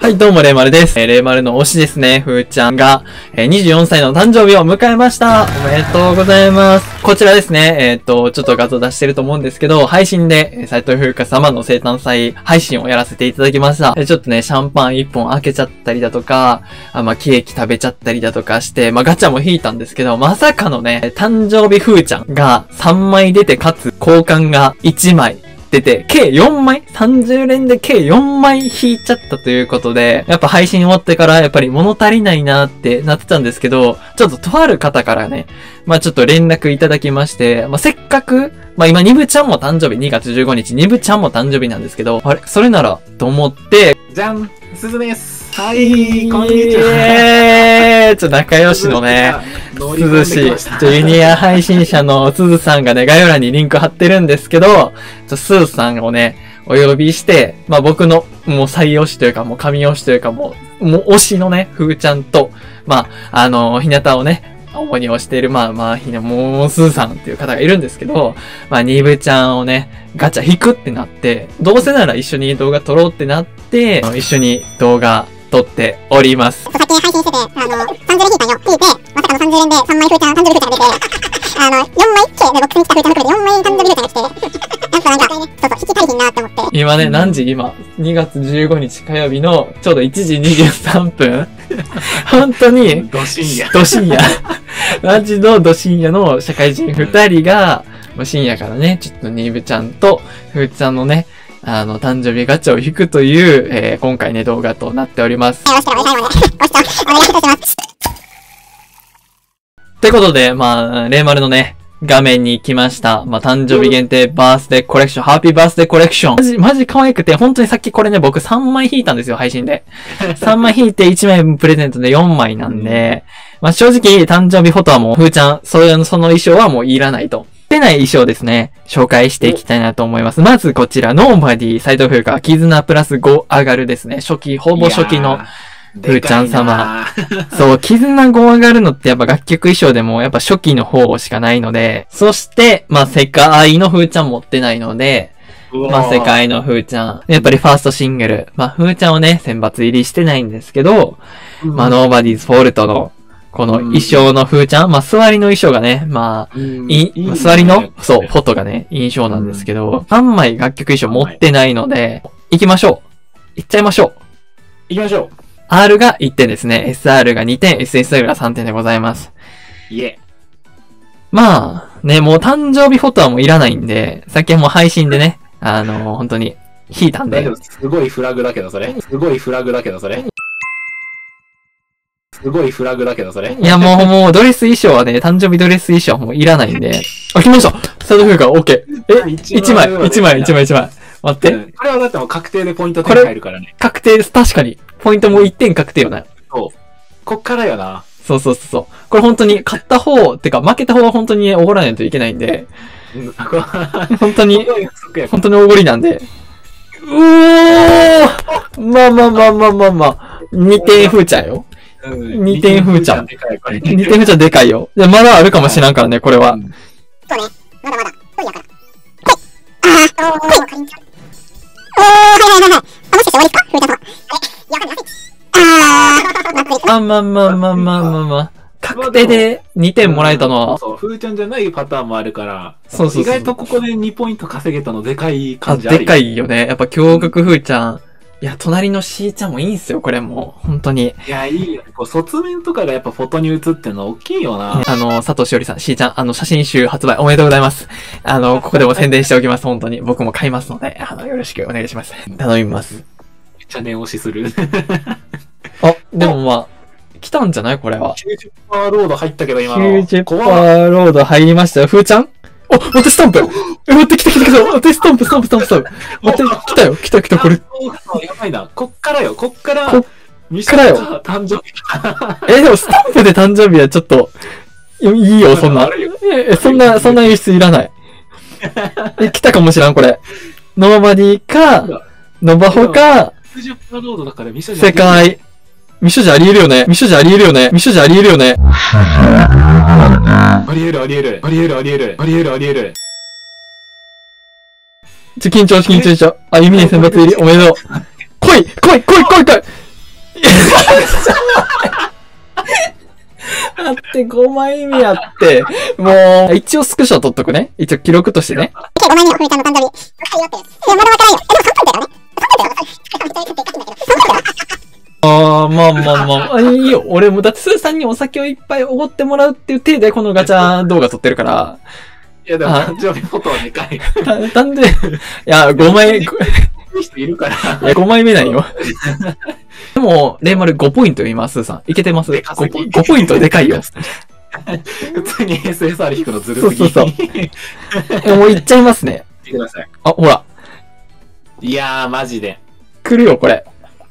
はい、どうも、れいまるです。れいまるの推しですね、ふーちゃんが、24歳の誕生日を迎えました。おめでとうございます。こちらですね、ちょっと画像出してると思うんですけど、配信で、斉藤風花様の生誕祭配信をやらせていただきました。ちょっとね、シャンパン1本開けちゃったりだとか、ケーキ食べちゃったりだとかして、ガチャも引いたんですけど、まさかのね、誕生日ふーちゃんが3枚出て、かつ交換が1枚。出て、計4枚 ?30 連で計4枚引いちゃったということで、やっぱ配信終わってからやっぱり物足りないなってなってたんですけど、ちょっととある方からね、ちょっと連絡いただきまして、せっかく、今、ニブちゃんも誕生日2月15日、ニブちゃんも誕生日なんですけど、あれそれなら、と思って、 じゃんすずです。はい、こんにちは。 仲良しのね、すずし、ユニア配信者のすずさんがね、概要欄にリンク貼ってるんですけど、すずさんをね、お呼びして、僕の、もう最推しというか、もう神推しというか、もう推しのね、ふーちゃんと、ひなたをね、主に推している、もう、すずさんっていう方がいるんですけど、ニブちゃんをね、ガチャ引くってなって、どうせなら一緒に動画撮ろうってなって、一緒に動画撮っております。 先に配信してて、30連引いたんよ。引いて、まさかの30連で3枚ふーちゃん、誕生日ふーちゃんが出て、4枚Kでボックスに来たふーちゃん含めて4枚誕生日ふーちゃんが来て、やっぱそう、引き足りひんなって思って。 今ね、何時今 ?2 月15日火曜日のちょうど1時23分本当に、 ど深夜。 ど深夜。マジのど深夜の社会人2人が、深夜からね、ちょっとニブちゃんとふーちゃんのね、誕生日ガチャを引くという、今回ね、動画となっております。 押してお願いいたします。 ってことで、れいまるのね、画面に来ました。誕生日限定バースデーコレクション、ハッピーバースデーコレクション。マジ可愛くて、本当にさっきこれね、僕3枚引いたんですよ、配信で。3枚引いて1枚プレゼントで4枚なんで、正直、誕生日フォトはもう、ふーちゃん、その衣装はもういらないと。出ない衣装ですね、紹介していきたいなと思います。まずこちら、ノーバディ、斉藤風花、絆プラス5上がるですね。ほぼ初期の、ふーちゃん様。そう、絆5上がるのってやっぱ楽曲衣装でもやっぱ初期の方しかないので、そして、世界のふーちゃん持ってないので、世界のふーちゃん。やっぱりファーストシングル。ふーちゃんをね、選抜入りしてないんですけど、ノーバディーズフォルトの、この衣装のふーちゃん、座りの衣装がね、座りの、そう、フォトがね、印象なんですけど、3枚楽曲衣装持ってないので、行きましょう。行っちゃいましょう。 行きましょう。 R が1点ですね。SR が2点、SSR が3点でございます。 いえ。 もう誕生日フォトはもういらないんで、さっきはもう配信でね、本当に、引いたんで。 すごいフラグだけど、それ。すごいフラグだけど、それ。すごいフラグだけど、それ。 いや、もう、ドレス衣装はね、誕生日ドレス衣装はもういらないんで。あ、来ました佐藤風花、OK。1枚。待って。 これはだってもう確定でポイント手に入るからね。 確定です。確かに。ポイントも1点確定よな。 そう。こっからよな。 そう。これ本当に、勝った方、てか負けた方は本当におごらないといけないんで。本当におごりなんで。2点風ちゃんよ。2点風ちゃん。2点風ちゃんでかいよ。まだあるかもしらんからね、これは。 そうね。まだ。そうやから。はい。もしかして終わりっすかふーちゃん様。 確定で2点もらえたのは。 そう、ふーちゃんじゃないパターンもあるから。 そう。 意外とここで2ポイント稼げたのでかい感じある。 でかいよね。やっぱ驚愕ふーちゃん。いや、隣のしーちゃんもいいんすよ、これもう。本当に。 いや、いいよ。卒面とかがやっぱフォトに映ってんの大きいよな。 佐藤しおりさん、しーちゃん、写真集発売おめでとうございます。ここでも宣伝しておきます、本当に。僕も買いますので、よろしくお願いします。頼みます。 めっちゃ念押しする。 あ、でも来たんじゃないこれは。 90%ロード入ったけど、今の。 90%ロード入りましたよ。ふーちゃん待って、スタンプ待って、来た。待って、スタンプ。待って、来たよ、これ。 やばいな。こっからよ。 こっからよ。 誕生日。 でもスタンプで誕生日はちょっと、いいよ、そんな。そんな輸出いらない。来たかもしらん、これ。ノーバディか、ノバホか、 90%ロードだからミショ世界。ミショじゃありえるよね。 ありえる。 緊張しちゃう。弓ね選抜入り、おめでとう。来いだって5枚目やって。もう、一応スクショ撮っとくね。一応記録としてね。 5枚目のふみちゃんの誕生日。はいよって。いや、まだわからんよ。でも3分だよね。3分だよ。 いいよ。俺も、だってスーさんにお酒をいっぱいおごってもらうっていう体でこのガチャ動画撮ってるから。 いや、でも誕生日フォトはでかい。 なんで、いや、5枚、 人いるから。 いや、5枚目ないよ。でも、レイマル5ポイントよ、今、スーさん。いけてます 5 ポイントでかいよ。 普通に SSR 引くのずるすぎ。 そう。もういっちゃいますね。 見てください。 あ、ほら。 いやー、マジで。 来るよ、これ。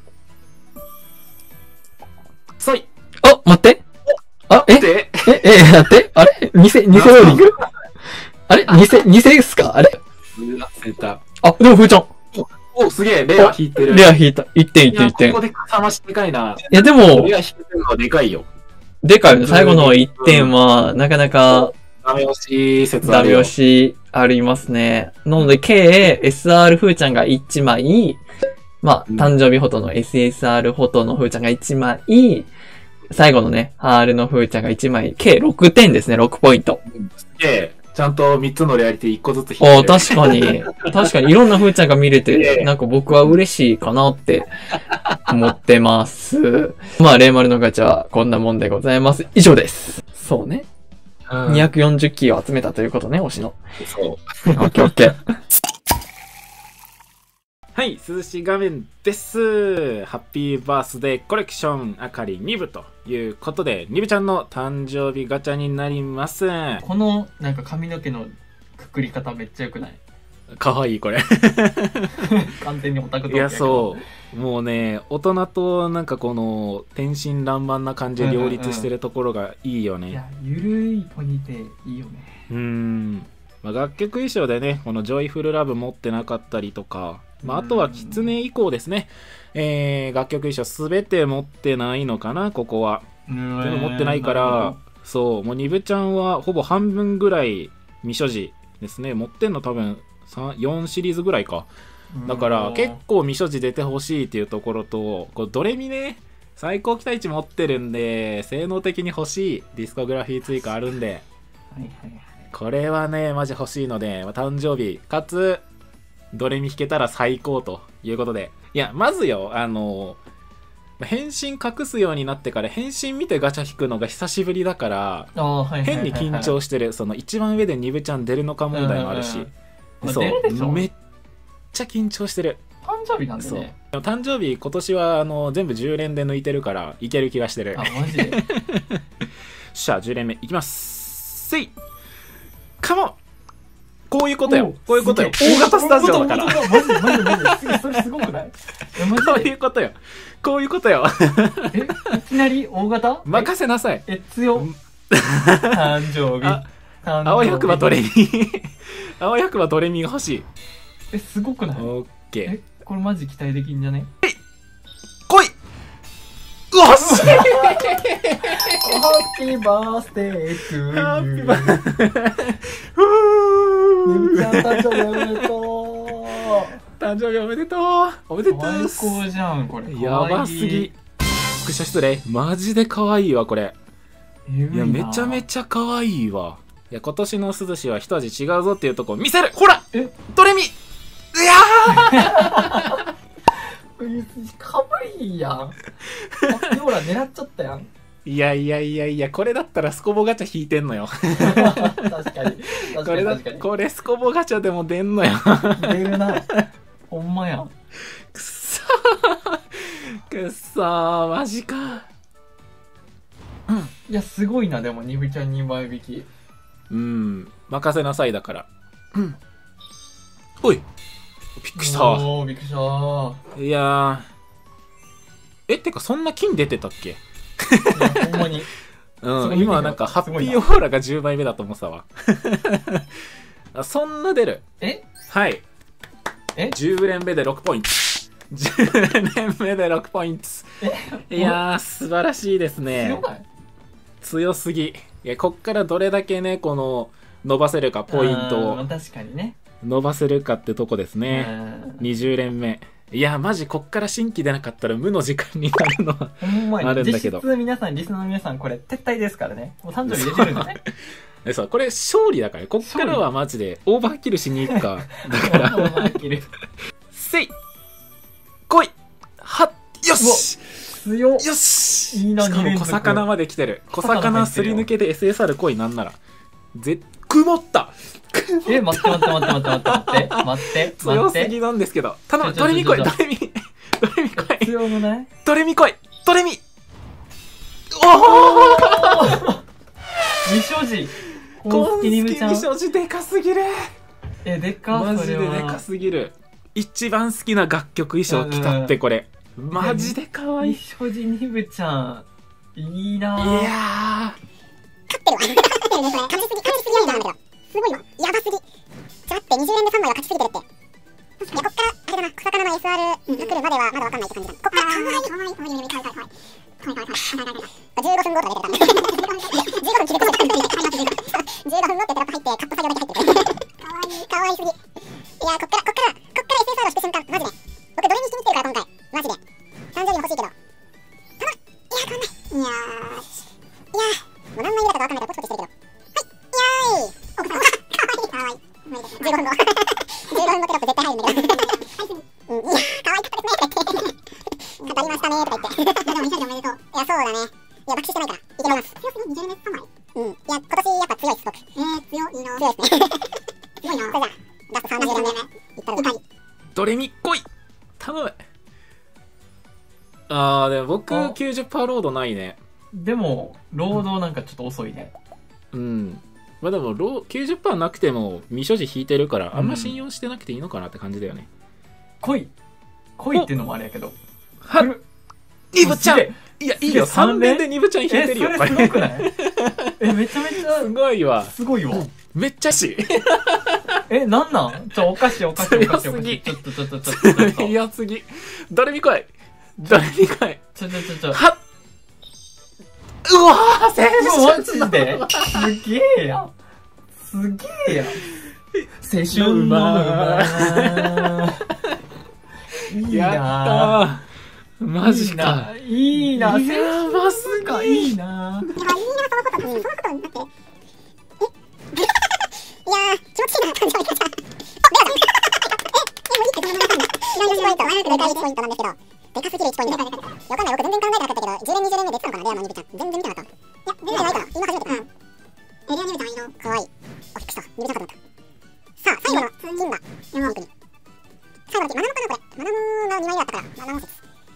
そい。 あ、待って。あ、待って。あれ偽ローリングあれ偽っすかあれあ、でも、ふーちゃん。 お、すげえ、レア引いてる。 レア引いた。1点。 ここでかさ増しでかいな。 いや、でも、 レア引いてるのはでかいよ。 でかいよね。最後の1点は、なかなか、 ダメ押し説ダメ押しありますね。なので、計、SR ふーちゃんが1枚、まあ、誕生日フォトの SSR フォトのふーちゃんが1枚、最後のね、R のふーちゃんが1枚、計6点ですね、6ポイント。 すげえ。ちゃんと3つのレアリティ1個ずつ引いてる。 お確かに。確かに、いろんなふーちゃんが見れて、なんか僕は嬉しいかなって思ってます。まあ、レイマルのガチャはこんなもんでございます。以上です。そうね。240キーを集めたということね、推しの。 そう。 オッケーオッケー。 はい、涼しい画面です。ハッピーバースデーコレクションあかり2部ということで、2部ちゃんの誕生日ガチャになります。 このなんか髪の毛のくくり方めっちゃ良くない？ かわいいこれ。 完全にオタクと。 いやそう。もうね、大人となんかこの天真爛漫な感じで両立してるところがいいよね。 いや、ゆるいポニーテいいよね。 まあ、楽曲衣装でね、このジョイフルラブ持ってなかったりとか、まあ、あとはキツネ以降ですね、楽曲衣装すべて持ってないのかな、ここは。全部持ってないから、そう、もうニブちゃんはほぼ半分ぐらい未所持ですね。持ってんの多分4シリーズぐらいか。だから結構未所持出てほしいっていうところと、こうドレミね、最高期待値持ってるんで、性能的に欲しいディスコグラフィー追加あるんで、これはね、マジ欲しいので、誕生日、かつ、ドレミ弾けたら最高ということで。いや、まずよ、変身隠すようになってから変身見てガチャ引くのが久しぶりだから、変に緊張してる。その一番上でニブちゃん出るのか問題もあるし、そう、めっちゃ緊張してる。 誕生日なんでね。 そう。誕生日今年は全部10連で抜いてるからいける気がしてる。 あ、マジで。 しゃあ10連目いきます。せいカモン。こういうことよ。こういうことよ。大型スタジオだから。 マジそれすごくない？ こういうことよ。こういうことよ。 いきなり大型？ 任せなさい。 強。誕生日。 青い白馬ドレミ。青い白馬ドレミが欲しい。 すごくない？ オッケー。 これマジ期待できんじゃね？ 来いうわっしハッピーバースデートゥーユー。ニブちゃん誕生日おめでとう。 誕生日おめでとう。おめでとう。 最高じゃんこれ。 やばすぎ。スクショ失礼。マジで可愛いわこれ。いやめちゃめちゃ可愛いわ。いや今年の涼しは一味違うぞっていうとこ見せる。ほらドレミ。いやー。 かわいいやん。ほら狙っちゃったやん。 いやこれだったらスコボガチャ引いてんのよ。 確かに。 これスコボガチャでも出んのよ。 出るな。ほんまやん。 くっそーマジか。 いやすごいな。でもニブちゃん2倍引き。 任せなさいだから。おいびっくりした。 びっくりした。 いやー。てかそんな金出てたっけ？ ほんまに。 今はなんかハッピーオーラが10倍目だと思ってたわ。そんな出る。はい。10連目で6ポイント。10連目で6ポイント。いやー、素晴らしいですね。強すぎ。いや、こっからどれだけね、この、伸ばせるか、ポイントを。 確かにね。 伸ばせるかってとこですね。20連目。 いや、マジこっから新規出なかったら無の時間になるのはほんまにあるんだけど。 実質皆さん、リスナーの皆さん、これ、撤退ですからね。もう誕生日出てるんだね。 でさ、これ勝利だから、こっからはマジでオーバーキルしに行くか。だから、 オーバーキル。 せい来いはっよし強っ。 よしいいな、 しかも小魚まで来てる。小魚すり抜けで SSR 来いなんなら。曇ったえ、待って待って待って待って待って待って待って強すぎなんですけど。頼む、ドレミ来い、ドレミ。ドレミ来い。 強くない？ ドレミ来い、ドレミ。おお美少女コンスキ美ニブちゃん。 少女でかすぎる。 え、でかマジででかすぎる。一番好きな楽曲衣装着たってこれ。マジでかわいい。 美少女ニブちゃん。いいなぁ。 いや勝ってるわ。勝ってるね、これ。勝ちすぎなんだけど。すごいわ。やばすぎ。ちょっと待って、20連で3枚は勝ちすぎてるって。いや、こっから、あれだな、小魚の SR が来るまではまだわかんないって感じだ。こっから、かわいい、かわいい、かわいい、かわいい、かわいい、かわいい、かわいい、かわいい、かわいい、15分ゴールが出てたんで。15分切れてたんで。15分持ってテロップ入って、カット作業だけ入ってる。かわいい、かわいすぎ。いや、こっから SSR をして瞬間、マジで。僕、どれにしに来てるから、今回。マジで。誕生日欲しいけど。いや、変わんない。いやー。いやー。もう何枚入れたかわかんないから、ポチポチしてるけど。はい、いやーい。奥さん、かわいい、かわいい。15分後。15分後テロップ絶対入るんだけど。うん、いやー、かわいかったですね、とか言って。語りましたねーとか言って。でも、20おめでとう。いや、そうだね。いや、爆死してないから。いけます。強すぎ、20連3枚。うん。いや、今年やっぱ強いっす、僕。強いな。強いっすね。すごいな。これじゃあ、ラスト30連目。いったら、 ードレミ来い頼む。でも僕 90% ロードないね。 でも、労働なんかちょっと遅いね。 うん。まあでも、90% なくても、未所持引いてるから、あんま信用してなくていいのかなって感じだよね。 来いっていうのもあれやけど。 はっニブちゃんいや、いいよ、3連でニブちゃん引いてるよ。 それすごくないえ、めちゃめちゃ、 すごいわ。 すごいわ。 めっちゃし。 え、なんなんおかしいおかしいおかしいおかしい。ちょっと。 強すぎ。誰に来い誰に来いちょ。 はっうわー青マ春ジですげえやん。すげえやん。青春の馬。いいやなったーマジか。 いいな。 やばすかぎ。 いいな。 いや、いいな、そのことになって。いやー、気持ちいいな、誕生日がさ。もういいって、そのままなんだ。1ポイント、前向きでかい1ポイントなんですけど。でかすぎる1ポイントで。わかんない、僕全然考えてなかったけど、10連20連目出てたのかな、レアのニブちゃん。全然見てなかった。いや、出てないかな。今初めて。レアニブちゃんいいの。かわいい。お、びっくりした。ニブちゃんかと思った。さあ、最後の金だ。山奥に。最後の金、マナモかな、これ。マナモが2枚あったから、マナモ説。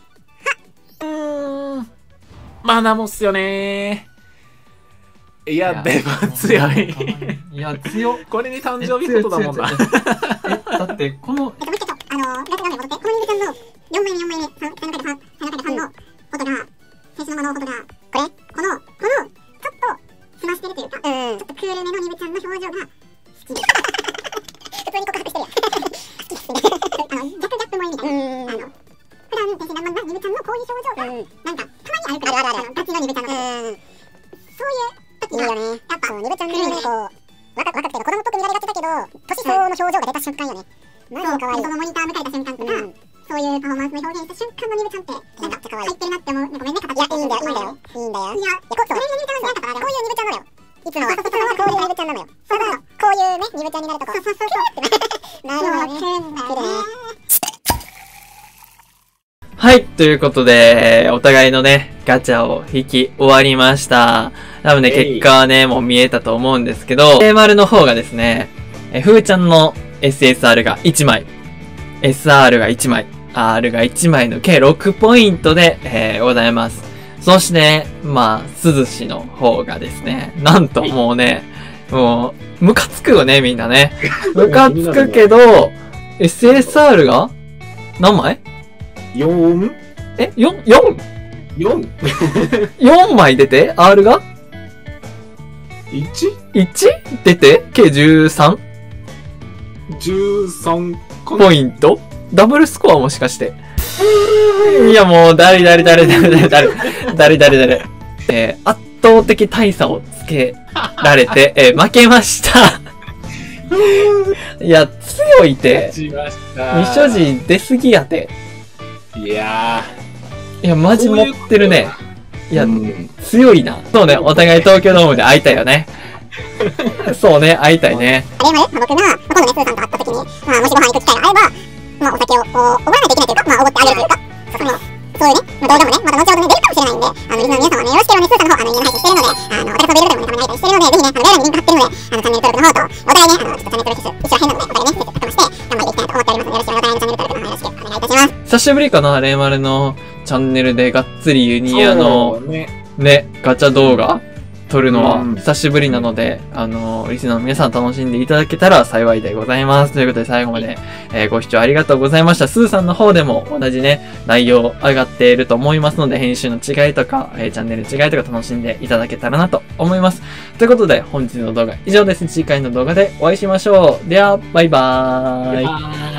マナモっすよねー。いや、でも強い。 いや、強っ。 これに誕生日フォトだもんな。 だって、この、 もう一つ、ラジオに戻って、このニブちゃんの4枚目4枚目、3のフォトが、選手のフォトが、これ、この、ちょっと、済ましてるというか、ちょっとクールめのニブちゃんの表情が好きです。普通に告白してるやん。好きですね。逆ギャップ萌えみたいな。普段、天真爛漫なニブちゃんのこういう表情が、なんか、たまにあるから、ガチのニブちゃんの。そういう時が、やっぱ、ニブちゃんのね、こう、若くて子供っぽく見られがちだけど、年相応の表情が出た瞬間よね。マジで可愛い。そのモニター迎えた瞬間とか、そういうパフォーマンスの表現した瞬間のニブちゃんって、なんか入ってるなって思う。ごめんね、形。いや、いいんだよ。いいんだよ。いや、それがニブちゃんなんだから、こういうニブちゃんなのよ。いつもはこういうニブちゃんなのよ。ただ、こういうね、ニブちゃんになるとこう。そう。なるほどね。 はい、ということで、お互いのね、ガチャを引き終わりました。多分ね、結果はね、もう見えたと思うんですけど、A丸の方がですね、ふーちゃんの SSR が1枚、SR が1枚、R が1枚の計6ポイントで、ございます。そしてね、まあ、鈴氏の方がですね、なんともうね、もう、ムカつくよね、みんなね。ムカつくけど、SSR が何枚 4? え ?4 4? 枚出て ?R が 1? 1? 出て計 13? 13 ポイントダブルスコアもしかして。いやもう、誰。圧倒的大差をつけられて、負けました。いや、強いて。未所持出すぎやて。 いやいや、マジ持ってるね。いや、 うん強いな。そうね、お互い東京ドームで会いたいよね。そうね、会いたいね。 僕が、今度ね、スーさんと会った時に、もしご飯行く機会があれば、お酒をおごらないといけないというか、おごってあげるというか、そういうね、動画もね、また後ほどね、出るかもしれないんで、リスナーの皆様はね、よろしければね、スーさんの方、人間配信してるので、私の Vlog でもね、たまに会いたりしてるので、ぜひね、概要欄にリンク貼ってるので、チャンネル登録の方と、お互いね、ちょっとチャンネル登録数、一緒変なので、お互いね、やってまして、頑張っていきたいなと思っておりますので、よろしければお互いのチャンネル登録の方よろしくお願いいたします。 久しぶりかな、レイマルのチャンネルでがっつりユニアのそうね。 ね、ガチャ動画撮るのはうん久しぶりなので、リスナーの皆さん楽しんでいただけたら幸いでございます。ということで最後まで、ご視聴ありがとうございました。スーさんの方でも同じね、内容上がっていると思いますので、編集の違いとか、チャンネル違いとか楽しんでいただけたらなと思います。ということで、本日の動画以上です。次回の動画でお会いしましょう。では、バイバーイ。